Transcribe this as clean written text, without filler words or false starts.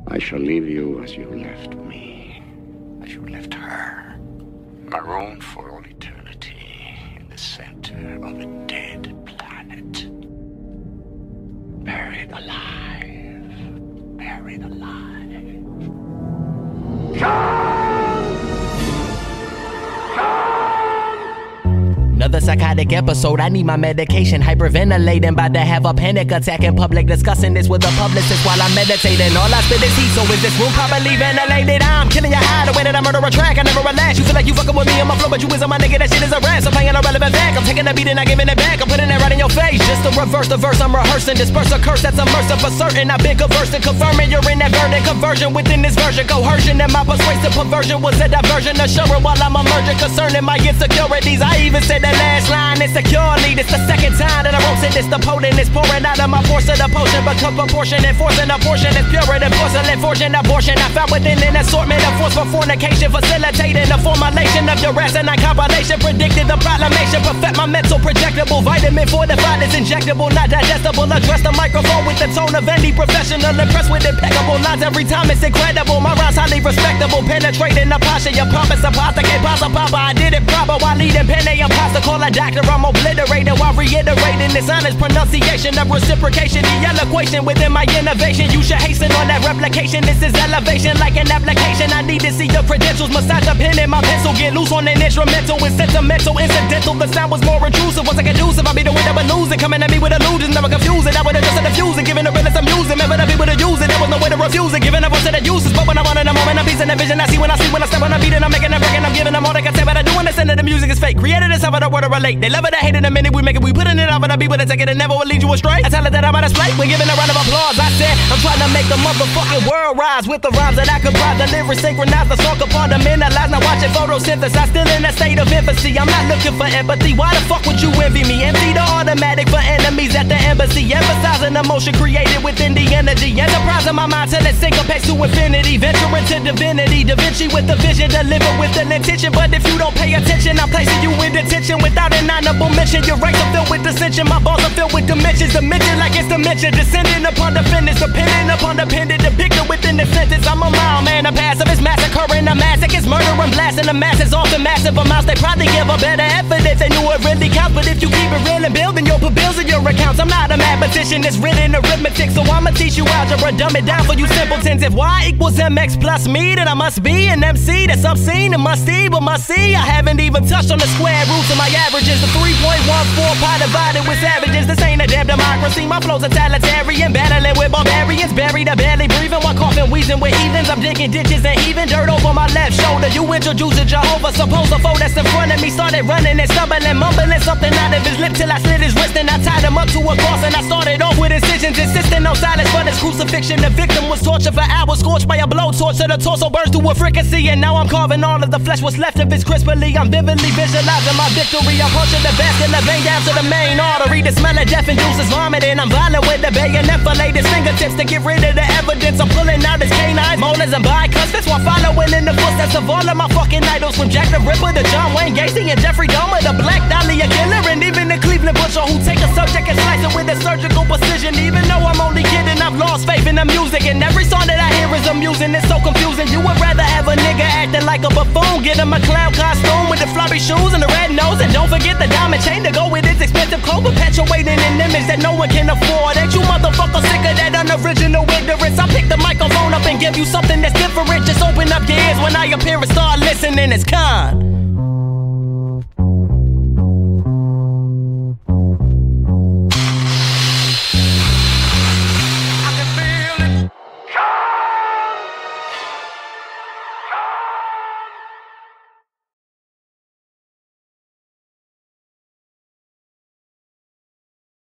I shall leave you as you left me, as you left her, marooned for all eternity in the center of a dead planet. Buried alive. Buried alive. Another psychotic episode, I need my medication. Hyperventilating, about to have a panic attack in public. Discussing this with a publicist while I'm meditating. All I spit is heat, so is this room properly ventilated? I'm killing your eye the way that I murder a track. I never relax, you feel like you fucking with me on my flow, but you is on my nigga, that shit is a rap. So playing a relevant fact, I'm taking the beat and not giving it back. I'm putting it right in your face, just to reverse the verse I'm rehearsing. Disperse a curse that's immersive for certain. I've been conversing, confirming you're in that verdict. Conversion within this version, coercion and my persuasive perversion was a diversion. Assuring while I'm emerging, concerning my insecurities. I even said that last line insecurely. This the second time that I wrote it. This the potent is pouring out of my portion. The potion become proportionate, forcing a portion is purer than porcelain. Fortune abortion, I found within an assortment of force for fornication, facilitating the formulation of your rest and compilation. Predicted the proclamation, perfect my mental projectable. Vitamin fortified is injectable, not digestible. Address the microphone with the tone of any professional. Impressed with impeccable lines every time, it's incredible. My rhymes highly respectable, penetrating the posture. Your pompous apostate, pasta papa. I did it proper while leading pen a imposter. Call a doctor, I'm obliterating while reiterating this honest pronunciation of reciprocation. The eloquation within my innovation. You should hasten on that replication. This is elevation like an application. I need to see your credentials. Massage a pen and my pencil. Get loose on an instrumental. It's sentimental, incidental. The sound was more intrusive. Once I get conducive, I'll be the winner but losing. Coming at me with illusions, never confusing. I would've just said diffusing. Giving the realest I'm using. Remember the people to use it. There was no way to refuse it. Giving up to the uses. But when I want in a moment, I'm piecing the vision. I see when I step on a beat and I'm making a break and I'm giving them all they can say. But I do understand that the music is fake. Created this over the word to relate. They love it, they hate it. The minute we make it, we putting it off and the people that take it and never will lead you astray. I tell it that I'm on display. We're giving a round of applause. I said I'm trying to make the motherfucking world rise with the rhymes that I comprise. The lyrics synchronize, the song compartmentalize. Now watching photosynthesis. I'm still in a state of infancy. I'm not looking for empathy. Why the fuck would you envy me? Empty the automatic for enemies at the embassy. Emphasizing emotion created within the energy. Enterprise in my mind till it syncopates to infinity. Venturing to divinity. Da Vinci with the vision, deliver with an intention. But if you don't pay attention, I'm placing you in detention without an honorable mention. Your rights are filled with dissension. My balls are filled with dimensions. Dimension like it's dementia. Descending upon defendants. Depending upon dependent. Depicted within the sentence. I'm a mild man. A passive is massacring. A massacre is murdering. Blasting the masses off in massive amounts. They probably give a better effort if they knew it really counts. But if you keep it real and building, you'll put bills in your accounts. I'm not a mathematician. It's written arithmetic. So I'ma teach you algebra. Dumb it down for you simpletons. If y equals mx plus me, then I must be an MC that's obscene and musty. But must see, I haven't even touched on the square roots of my averages. The 3.14 pi divided with savages. This ain't a damn democracy. My flow's a totalitarian. Battling with barbarians. Buried or barely breathing while coughing, wheezing with heathens. I'm digging ditches and heaving dirt over my left shoulder. You introduced a Jehovah. Suppose a foe that's in front of me started running and stumbling, mumbling something out of his lip till I slit his wrist and I tied him up to a cross and I started off with incisions, insisting on silence for this crucifixion. The victim was tortured for hours, scorched by a blowtorch till the torso burns to a fricassee. And now I'm carving all of the flesh, what's left of it crisply. I'm vividly visualizing my victory. I'm punching the vascular vein down to the main artery. The smell of death induces vomiting. I'm violent with the bayonet filleted fingertips to get rid of the evidence. I'm pulling out his canines, molars and bicuspids while following in the footsteps of all of my fucking idols. From Jack the Ripper to John Wayne Gacy and Jeffrey Dahmer, the Black Dahlia killer, and even the Cleveland Butcher who take a subject and slice it with a surgical precision. Even though I'm only kidding, I've lost faith in the music, and every song that I hear is amusing. It's so confusing. You would rather have a nigga acting like a buffoon, get him a clown costume with the floppy shoes and the red nose, and don't forget the diamond chain to go with his expensive clothes, perpetuating an image that no one can afford. Ain't you motherfuckers sick of that unoriginal ignorance? I pick the microphone up and give you something that's different. Just open up your ears when I appear and start listening. It's Khan.